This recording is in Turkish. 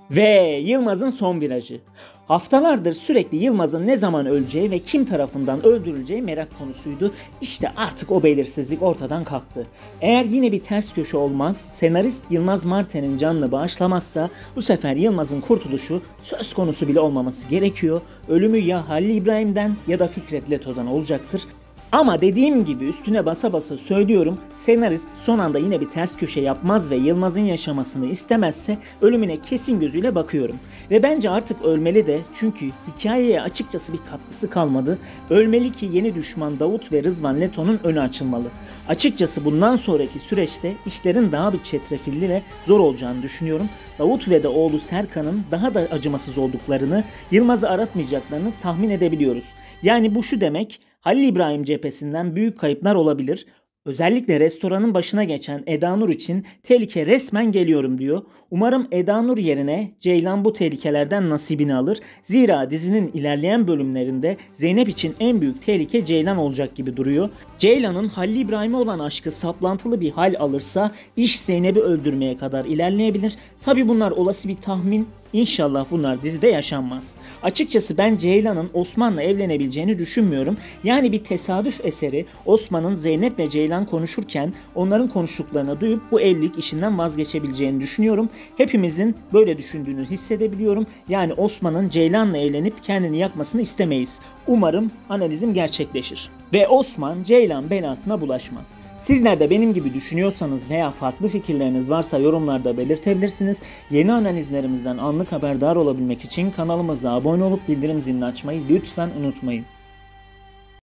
Ve Yılmaz'ın son virajı. Haftalardır sürekli Yılmaz'ın ne zaman öleceği ve kim tarafından öldürüleceği merak konusuydu. İşte artık o belirsizlik ortadan kalktı. Eğer yine bir ters köşe olmaz, senarist Yılmaz Marten'in canını bağışlamazsa bu sefer Yılmaz'ın kurtuluşu söz konusu bile olmaması gerekiyor. Ölümü ya Halil İbrahim'den ya da Fikret Leto'dan olacaktır. Ama dediğim gibi üstüne basa basa söylüyorum, senarist son anda yine bir ters köşe yapmaz ve Yılmaz'ın yaşamasını istemezse ölümüne kesin gözüyle bakıyorum. Ve bence artık ölmeli de, çünkü hikayeye açıkçası bir katkısı kalmadı. Ölmeli ki yeni düşman Davut ve Rızvan Leto'nun önü açılmalı. Açıkçası bundan sonraki süreçte işlerin daha bir çetrefilli ve zor olacağını düşünüyorum. Davut ve de oğlu Serkan'ın daha da acımasız olduklarını, Yılmaz'ı aratmayacaklarını tahmin edebiliyoruz. Yani bu şu demek: Halil İbrahim cephesinden büyük kayıplar olabilir. Özellikle restoranın başına geçen Eda Nur için tehlike resmen geliyorum diyor. Umarım Eda Nur yerine Ceylan bu tehlikelerden nasibini alır. Zira dizinin ilerleyen bölümlerinde Zeynep için en büyük tehlike Ceylan olacak gibi duruyor. Ceylan'ın Halil İbrahim'e olan aşkı saplantılı bir hal alırsa iş Zeynep'i öldürmeye kadar ilerleyebilir. Tabi bunlar olası bir tahmin. İnşallah bunlar dizide yaşanmaz. Açıkçası ben Ceylan'ın Osman'la evlenebileceğini düşünmüyorum. Yani bir tesadüf eseri Osman'ın Zeynep ve Ceylan konuşurken onların konuştuklarını duyup bu evlilik işinden vazgeçebileceğini düşünüyorum. Hepimizin böyle düşündüğünü hissedebiliyorum. Yani Osman'ın Ceylan'la evlenip kendini yakmasını istemeyiz. Umarım analizim gerçekleşir. Ve Osman Ceylan belasına bulaşmaz. Sizler de benim gibi düşünüyorsanız veya farklı fikirleriniz varsa yorumlarda belirtebilirsiniz. Yeni analizlerimizden anlık haberdar olabilmek için kanalımıza abone olup bildirim zilini açmayı lütfen unutmayın.